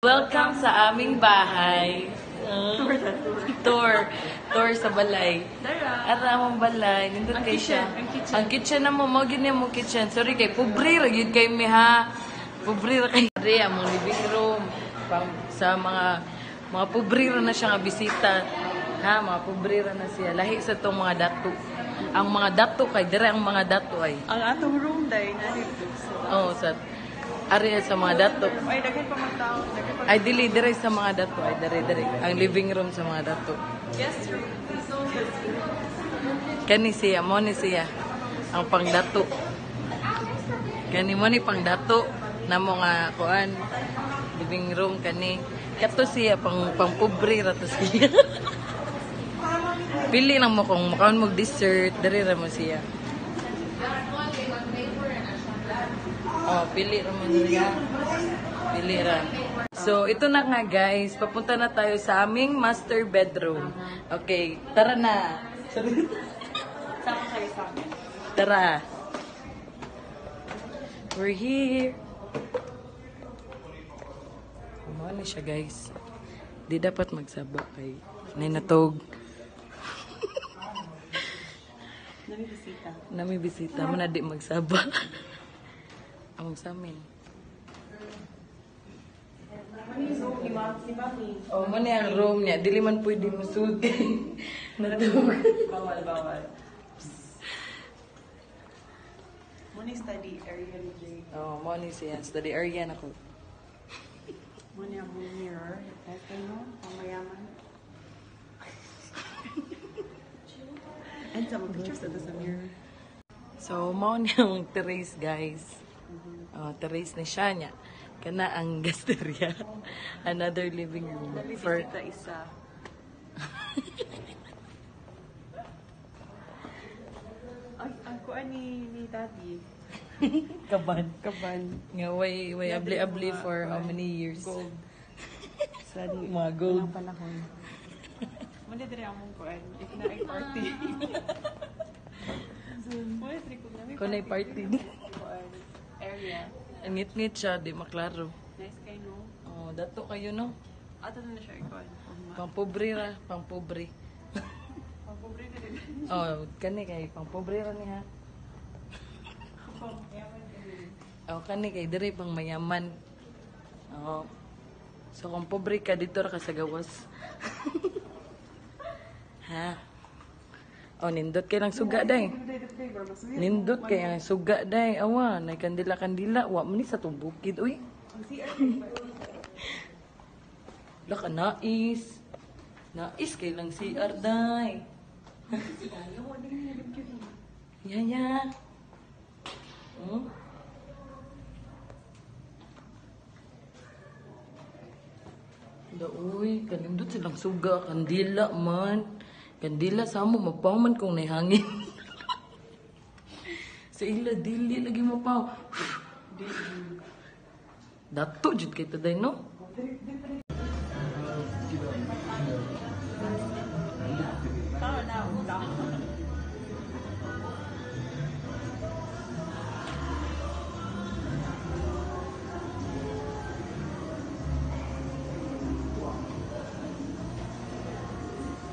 Welcome sa aming bahay. Tour sa balay. Ara among balay. Nindot kay siya. Ang kitchen na mo gini mo kitchen. Sorry kay pobre ra gyud kay mi ha. Pobre ra kay Re among living room. Sa mga pobre ra na siya nga bisita. Ha, mga pobre ra na siya. Lahi sa tong mga dato. Ang mga dato kay dire ang mga dato ay. Ang atong room day na dito. Oh, sa area sa mga dato. Ay daghan pa magtao. Ay dili dire sa mga dato ay dire. Ang living room sa mga dato. Guest room. Kani siya, mo ni siya. Ang pangdato. Kani mo ni pangdato na mo nga kuan living room kani. Kato siya pang pobre ra to siya. Pili lang mo kung makaon mo dessert, dire ra mo siya. Oh, pili ra mo niya. Pili ra. So, ito na nga guys. Papunta na tayo sa aming master bedroom. Okay, tara na. Sama kayo sa akin. Tara. We're here. Ano siya guys. Di dapat magsaba kay ninatog. Nami bisita. Nami bisita. Muna di magsaba. Among sa amin. Oh, man ang room niya. Dili man pwede musulti. Natug. Bawal. Muna study area ni Jay. Oh, mo ni siya. Study area na ko. Muna ang mirror. Ito no, pamayaman. And some pictures sa mirror. So, mo niyang terrace guys. Oh, terrace ni siya niya. Kana ang gasteria. Another living room. For Bisita isa. Ay, ako ni Daddy. kaban. Kaban. Nga way abli-abli for how many years? Gold. Study. Mga gold. Walang panahon. Muna dire among kuan. If na ay party. Muna dire ko namin. Kung na'y party. Kuan. Area. Ang ngit-ngit siya, di maklaro. Nice kayo no? Oh, dato kayo no? Ato na siya ikuan. Pang-pobre ra, pang-pobre. Pagpobre na din. Oh, kani kay pang-pobre ra ni ha. Oh, kani kay dire pang mayaman. Oh. So kung pobre ka dito ra ka sa gawas. Ha. Oh, nindot kay lang suga day. Nindot kay ang suga day. Awa, nay kandila-kandila. Wa man ni sa tong bukid uy. Laka nais. Nais kay lang si Arday. Yaya. Hmm? Uy, kanindot silang suga. Kandila man. Kandila sa mo, mapaman kung naihangin. Sa ila, dili lagi mapaw. Dato, jud kay taday, no?